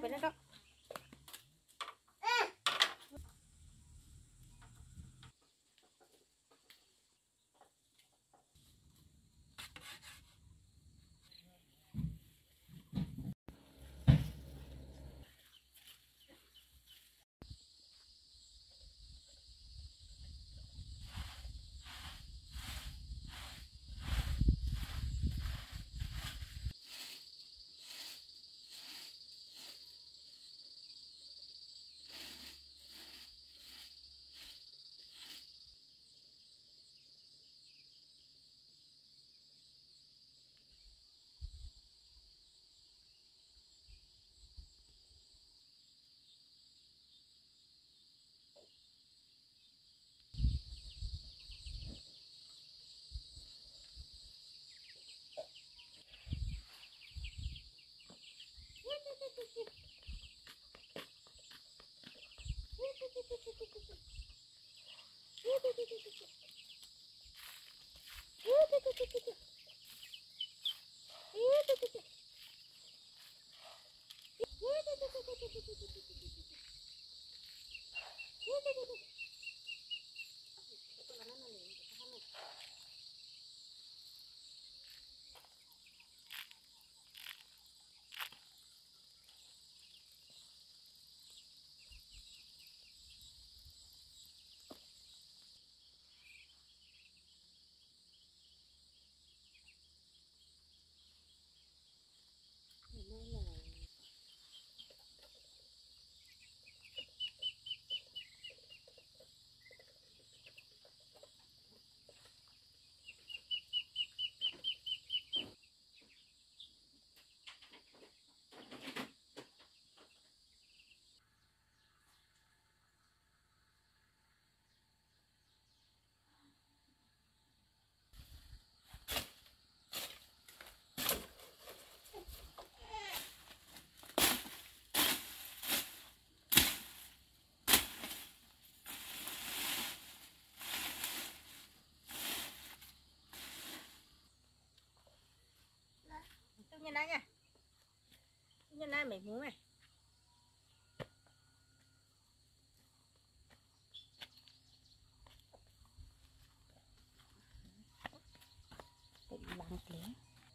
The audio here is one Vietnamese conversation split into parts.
bên đó đó. Nhìn đây nha, nhìn đây mày muốn này. Làm tiếng.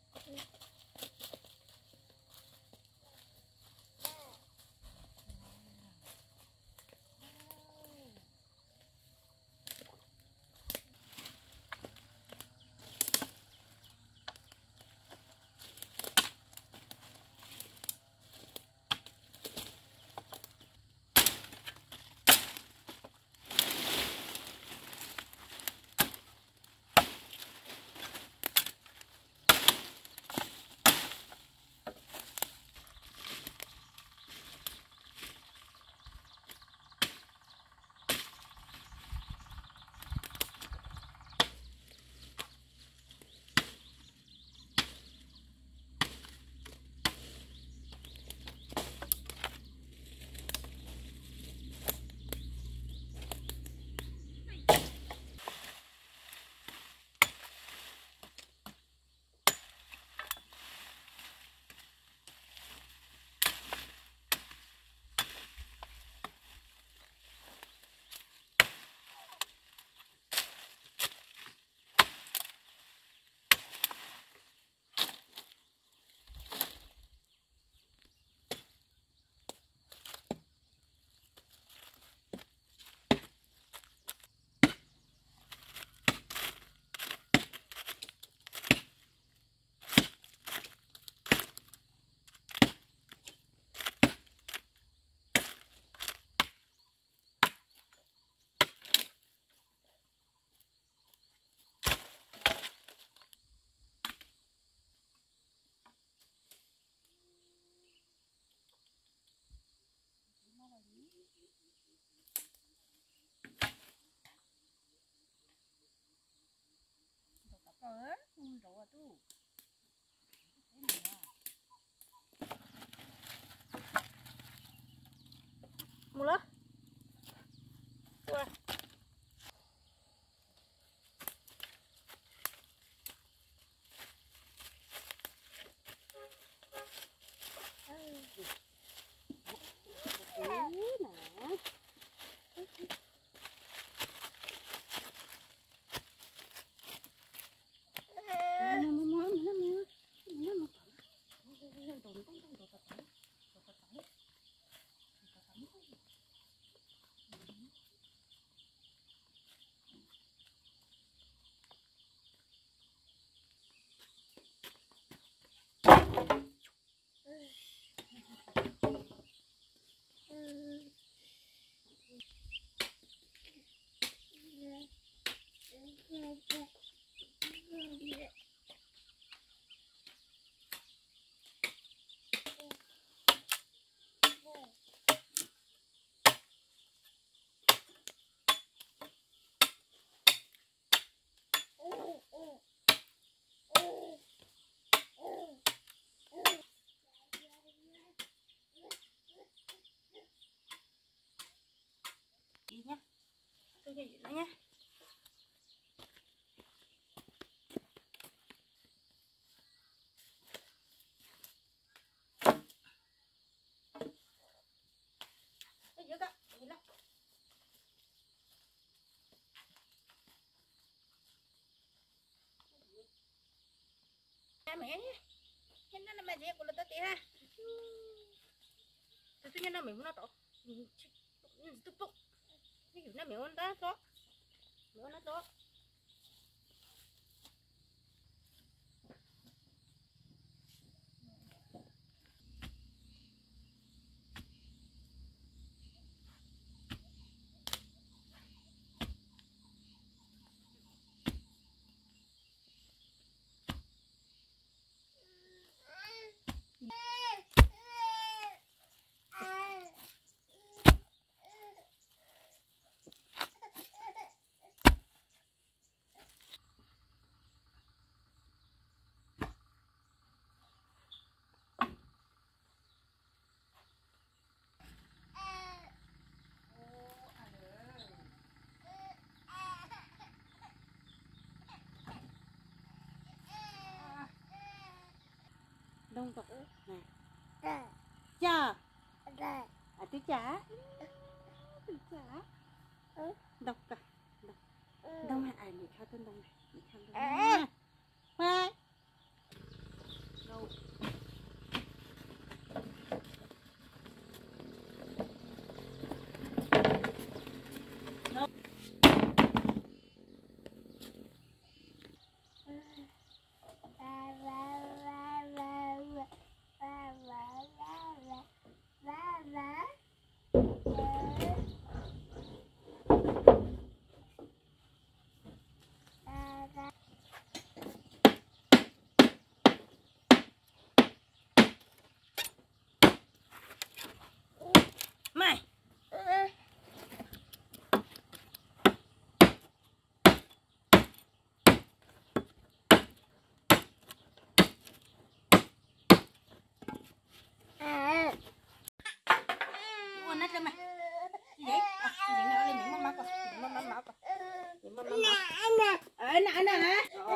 Mula. Wah. Tôi cho nó nhé. Cái gì đó, gì đó. Mẹ nhé. Nhân nó mẹ gì của nó tao ha. Tôi nhân nó mình nó tổ. Túc túc. Cái gì nó mình nó tổ. Nó tổ. Đông cọc nè. Chà. À tí chả. Tí chả. Đọc cả. Đông hả? À mình khao tên đông này. Mình khao tên đông này. Khoai. Đâu. Mày. Ủa nát lên mày. Gì vậy? Gì nó lên miệng mắm rồi. Mắm rồi. Nè nè.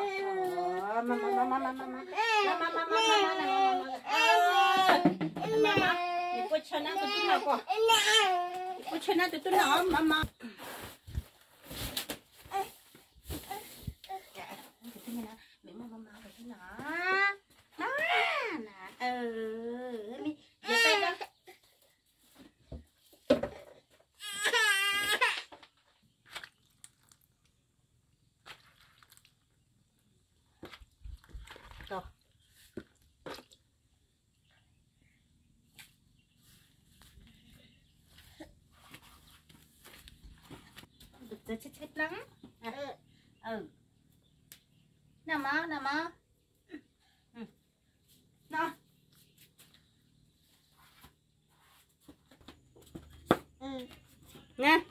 Mama. Cô cho nó tụi nó cô. Cô cho nó tụi nó mama. Miệng mama rồi tụi nó. Đó nè. Mi. Giờ tay đó. Rồi. Được chết lắm. Nào má. Nào. Nè.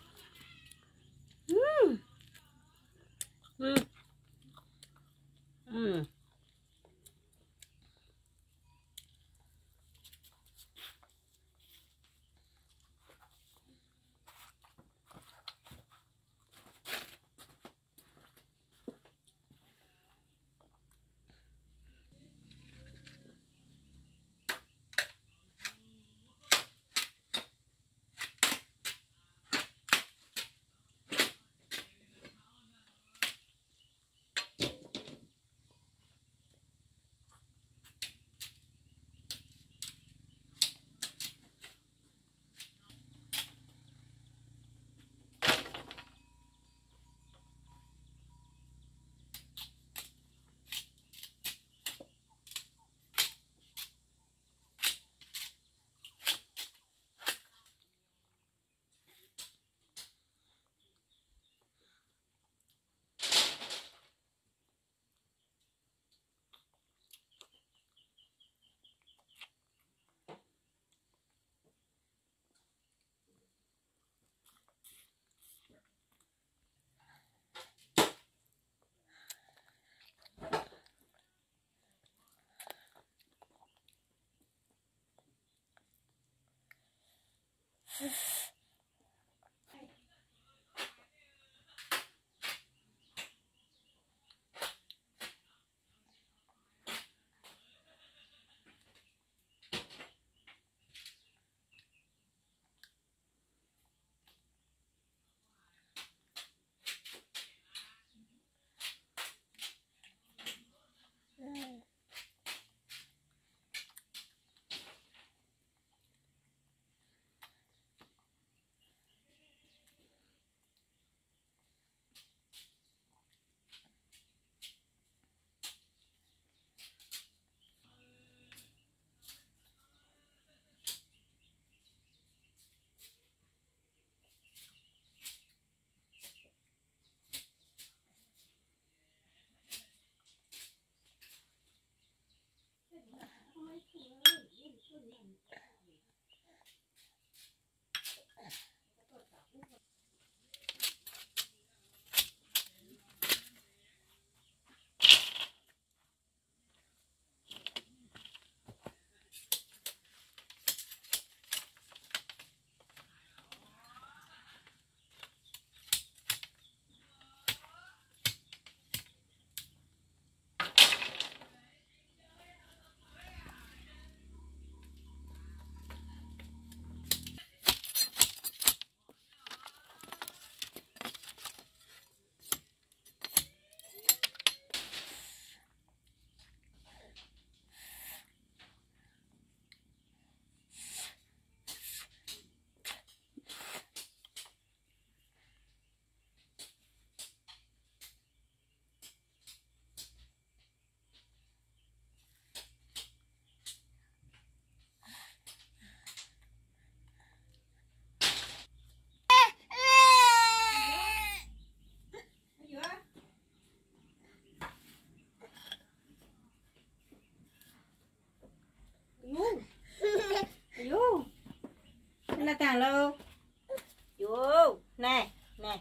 nào luôn. Vô nè nè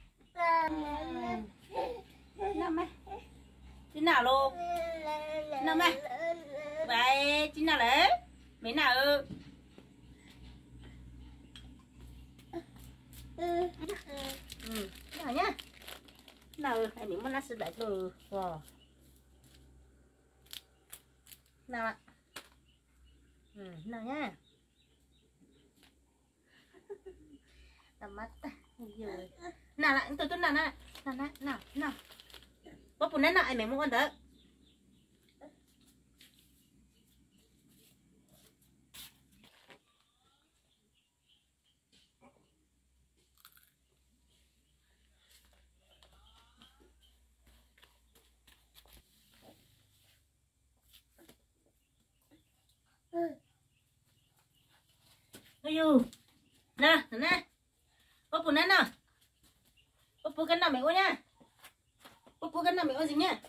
nào mẹ chứ nào luôn nào mẹ vậy chứ nào đấy mấy nào nào nhá nào này mình muốn ăn sữa đẩy từ nào ạ nào nhá tầm mắt rồi nào lại từ từ nào nào nào nào nào bố phụ nên lại mày muốn ăn đấy ayo nè nè bố phụ nên nào bố phụ cái nào mày uống nha bố phụ cái nào mày uống gì nha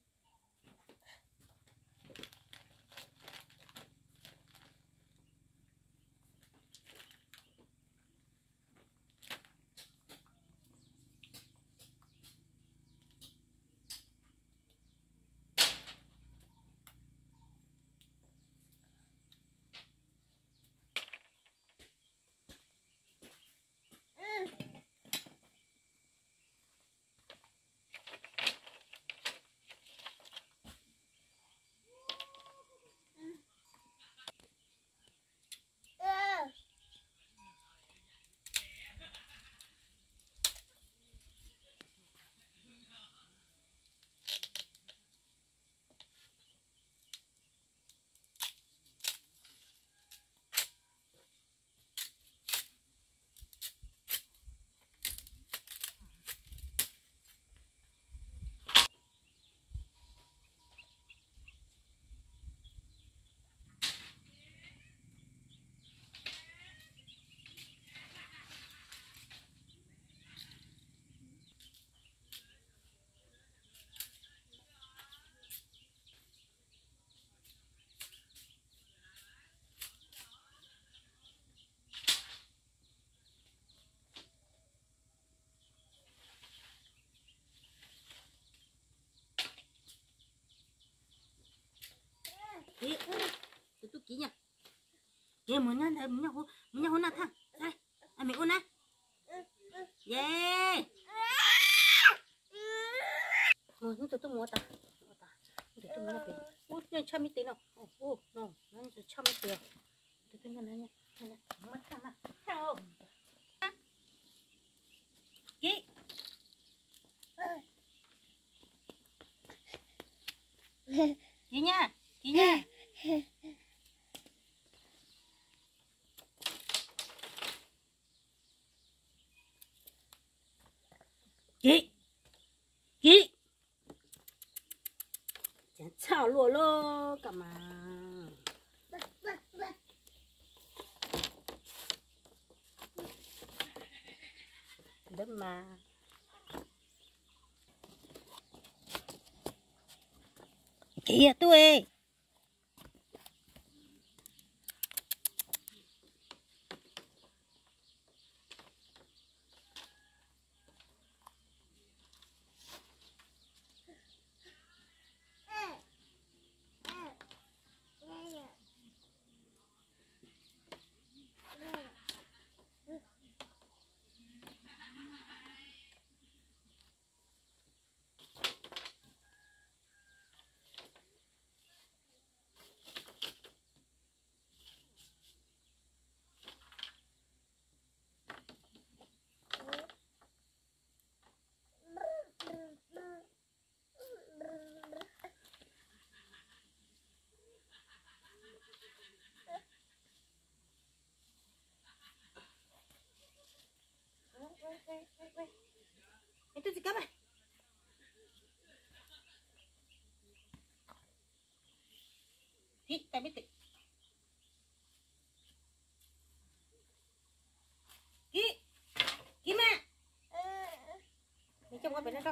Kì, tụi kì nha. Kì muốn nha, muốn nha hôn nào thằng. Đây, anh mình ôn nè. Yeah. Rồi, tụi mua ta. Để tụi mua kì. Út nha chăm ít tí nào. Ô, nó chăm ít tí. Tụi nha nha. Nè, mất thằng nào. Sao? Kì. Kì nha. Kì nha. Kì. Kì. Chán chào lùa lô cả mà. Đất mà. Kìa tôi. Itu si kapan? Hít tay biết Kí Kí mà Mày trông qua bên đó.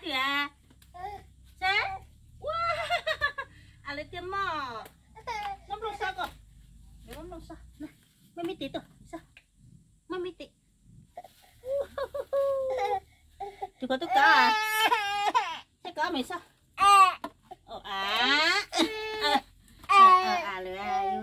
nữa à sao wow à lấy tiền mò ngâm lông sao cơ ngâm lông sao nè mami tí tuh sao mami tí thì có tất cả à thế có mày sao ồ lừa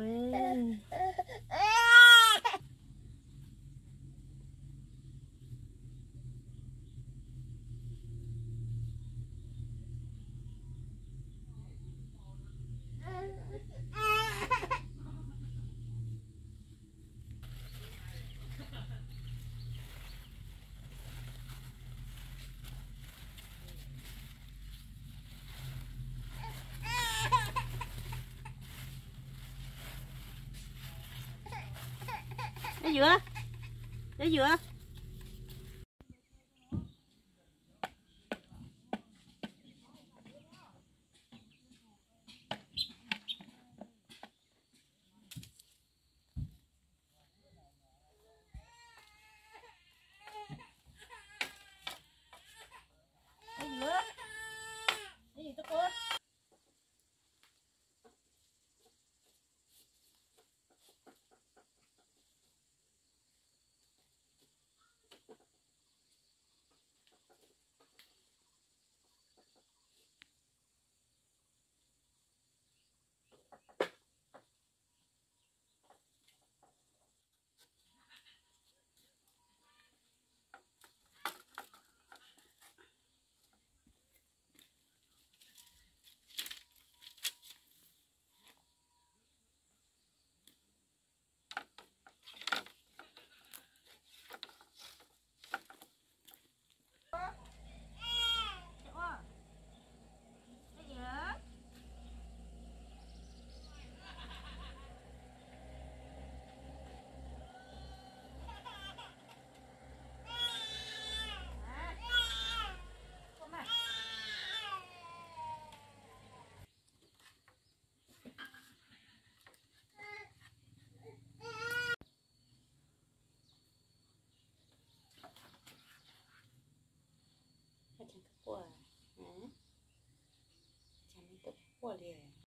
để dừa để dừa cái gì tao cô chẳng có quả hả chẳng có quả liền